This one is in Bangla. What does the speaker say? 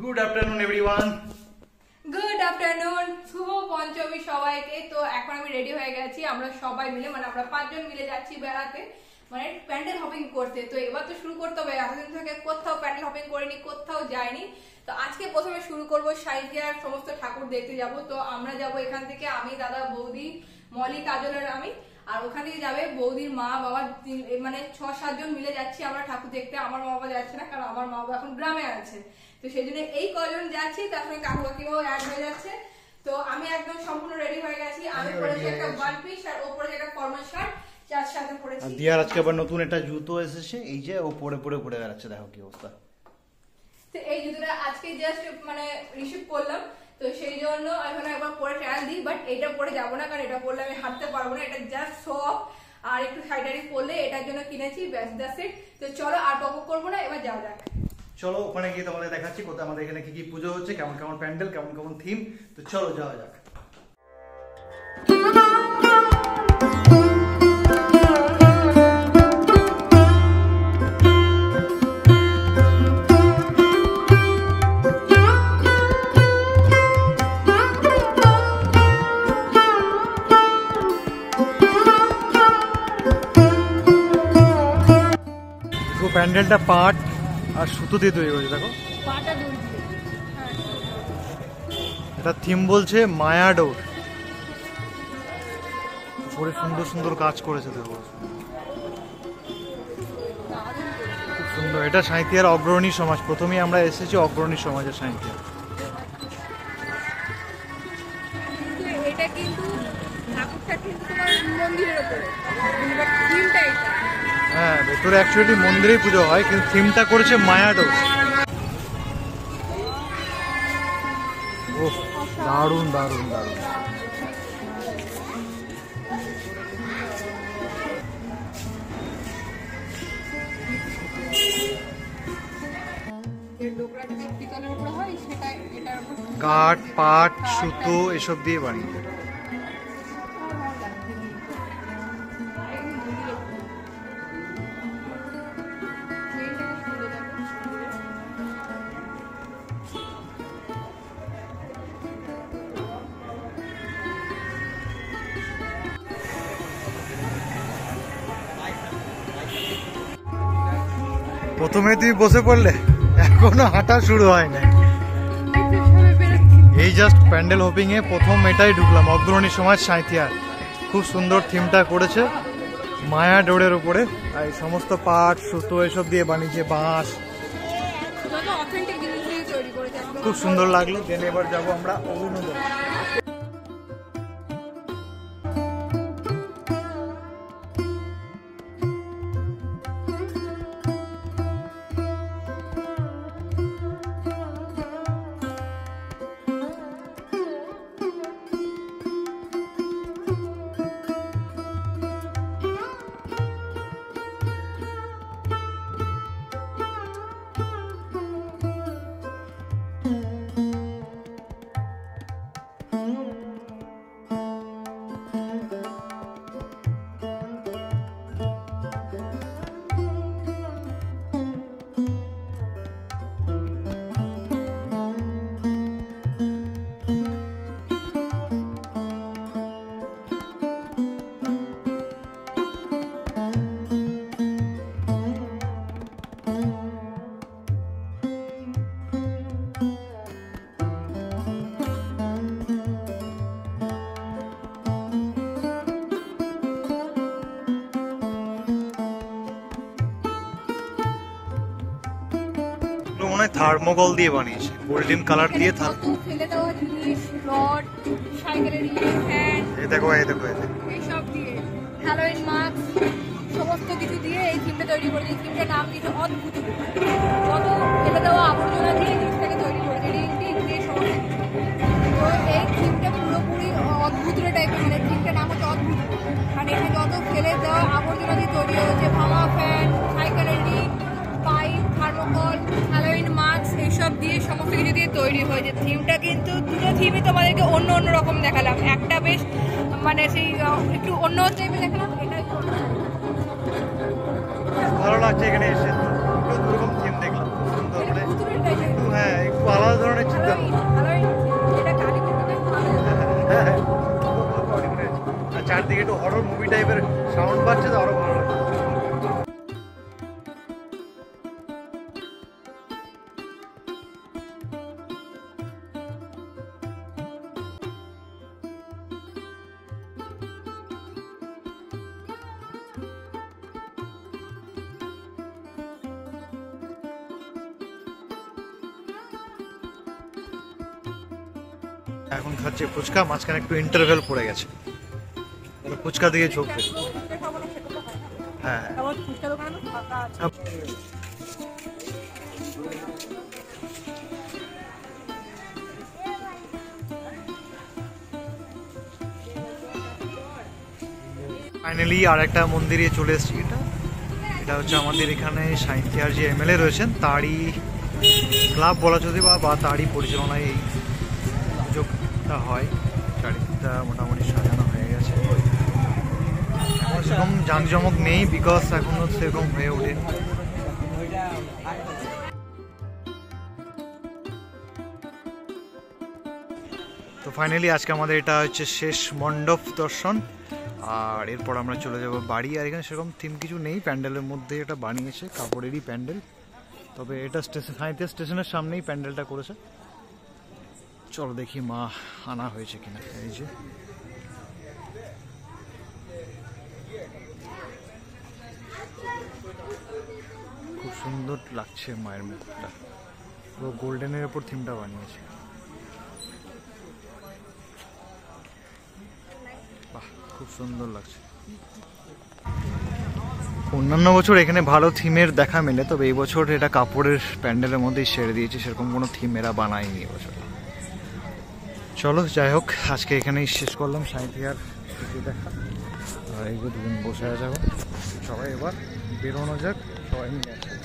Good afternoon everyone. Good afternoon, শুভ পঞ্চমী সবাইকে। তো এখন আমি রেডি হয়ে গেছি, আমরা সবাই মিলে মানে আমরা 5 জন মিলে যাচ্ছি বেড়াতে, মানে প্যান্ডেল হপিং করতে। তো এবার তো শুরু করতে হবে, এতদিন থেকে কোথাও প্যান্ডেল হপিং করিনি, কোথাও যাইনি। তো আজকে প্রথমে শুরু করবো সাঁইথিয়ার সমস্ত ঠাকুর দেখতে যাব। তো আমরা যাব এখান থেকে, আমি, দাদা, বৌদি, মলি, কাজল আর আমি। আর ওখান থেকে যাবে বৌদির মা বাবা, মানে 6-7 জন মিলে যাচ্ছি আমরা ঠাকুর দেখতে। আমার মা বাবা যাচ্ছে না, কারণ আমার মা বাবা এখন গ্রামে আছে। তো সেই জন্য এই কজন যাচ্ছি, তার সঙ্গে কাকু কাকিমাও অ্যাড হয়ে যাচ্ছে। তো আমি একদম সম্পূর্ণ রেডি হয়ে গেছি। আমি পরেছি একটা ওয়ান পিস আর ও পরেছে একটা ফর্মাল শার্ট, যার সাথে পরেছি। দিয়ার আজকে আবার নতুন একটা জুতো এসেছে, এই যে ও পরে বেড়াচ্ছে, দেখো কি অবস্থা। তো এই জুতোটা আজকে জাস্ট মানে রিসিভ করলাম, তো সেই জন্য এখন একবার পরে ট্রায়াল দিই। বাট এটা পরে যাবো না, কারণ এটা পরলে আমি হাঁটতে পারবো না। এটা জাস্ট শো অফ আর একটু সাইডারি পরলে, এটার জন্য কিনেছি, ব্যাস দ্যাটস ইট। তো চলো আর বক করবো না, এবার যাওয়া যাক। চলো ওখানে গিয়ে তোমাদের দেখাচ্ছি কোথায় আমাদের এখানে কি কি পুজো হচ্ছে, কেমন কেমন প্যান্ডেল, কেমন কেমন থিম। তো চলো যাওয়া যাক। প্যান্ডেলটা পাট আর সুতো দিয়ে তৈরি করেছে, দেখো এটা থিম বলছে মায়া ডোর। উপরে সুন্দর সুন্দর কাজ করেছে, দেখো খুব সুন্দর। এটা সাঁইথিয়ার অগ্রণী সমাজ, প্রথমেই আমরা এসেছি অগ্রণী সমাজের সাঁইথিয়া। এটা কিন্তু ঠাকুরটা কিন্তু তোমার মন্দিরের উপরে, থিমটা এটা। হ্যাঁ, ভেতরে অ্যাকচুয়ালি মন্দিরেই পুজো হয়, কিন্তু থিমটা করেছে মায়া ডোর। ওহ, দারুণ দারুণ দারুণ। কাঠ, পাট, সুতো এসব দিয়ে বানিয়ে। প্রথমে তুই বসে পড়লে, এখনো হাঁটা শুরু হয় না। এই জাস্ট প্যান্ডেল হোপিং এ প্রথম এটাই ঢুকলাম, অগ্রণী সমাজ সাঁইথিয়া। খুব সুন্দর থিমটা করেছে মায়া ডোরের উপরে, আর সমস্ত পাট সুতো এসব দিয়ে বানিয়েছে, বাঁশ, খুব সুন্দর লাগলো। দেন এবার যাবো আমরা অরুণোদয়। মনে হয় থার্মোকল দিয়ে বানিয়েছে, গোল্ডেন কালার দিয়ে। ফেলে দেওয়া জিনিস, রড, সাইকেলের ফ্যান, এই দেখো এই দেখো এই দেখো, এইসব দিয়ে হ্যালোইন মাস্ক সমস্ত কিছু দিয়ে এই থিমটা তৈরি করেছে। এই থিমটার নাম দিয়েছে অদ্ভুত। কত ফেলে দেওয়া আবর্জনা দিয়ে এই জিনিসটাকে তৈরি করেছে, রিংটিং দিয়ে সমস্ত। তো এই থিমটা পুরোপুরি অদ্ভুত টাইপের, মানে থিমটার নাম হচ্ছে অদ্ভুত। মানে এখানে যত ফেলে দেওয়া আবর্জনা দিয়ে তৈরি হয়েছে, ভাঙা ফ্যান, সাইকেলের ring, pipe, thermocol, Halloween mask এইসব দিয়ে সমস্ত কিছু দিয়ে তৈরি হয়েছে। থিমটা কিন্তু দুটো থিমই তোমাদেরকে অন্য অন্য রকম দেখালাম। একটা বেশ মানে সেই একটু অন্য টাইপের দেখালাম, এটা ভালো লাগছে এখানে এসে। দুরকম থিম দেখলাম, সুন্দর মানে হ্যাঁ একটু আলাদা ধরনের চিন্তা ভাবনা। আর চারদিকে একটু হরর মুভি টাইপের সাউন্ড পাচ্ছে তো আরো ভালো লাগে। এখন খাচ্ছে ফুচকা, মাঝখানে একটু ইন্টারভেল পড়ে গেছে, ফুচকা দিয়ে ঝোঁকবে। হ্যাঁ ফাইনালি আর একটা মন্দিরে চলে এসেছি। এটা হচ্ছে আমাদের এখানে সাঁইথিয়ার যে এমএলএ রয়েছেন তারই ক্লাব বলা যদি বা তারই পরিচালনায় এই পুজোটা হয়। চারিদিকটা মোটামুটি সাজানো হয়ে গেছে। এখন সেরকম জাঁকজমক নেই, বিকজ এখনো সেরকম হয়ে ওঠেনি। তো ফাইনালি আজকে আমাদের এটা হচ্ছে শেষ মণ্ডপ দর্শন, আর এরপর আমরা চলে যাব বাড়ি। আর এখানে সেরকম থিম কিছু নেই, প্যান্ডেলের মধ্যে এটা বানিয়েছে, কাপড়েরই প্যান্ডেল। তবে এটা সাঁইথিয়া স্টেশনের সামনেই প্যান্ডেলটা করেছে। চলো দেখি মা আনা হয়েছে কিনা। এই যে খুব সুন্দর লাগছে মায়ের মুখটা, পুরো গোল্ডেনের উপর থিমটা বানিয়েছে। বাহ খুব সুন্দর লাগছে। অন্যান্য বছর এখানে ভালো থিমের দেখা মেলে, তবে এই বছর এটা কাপড়ের প্যান্ডেলের মধ্যেই সেরে দিয়েছে, সেরকম কোনো থিম এরা বানায়নি এবছর। চলো যাই হোক, আজকে এখানেই শেষ করলাম সাঁইথিয়ার দেখা। আর এই যে দুজন বসে আছে, সবাই এবার বেরোনো যাক, সবাই মিলে।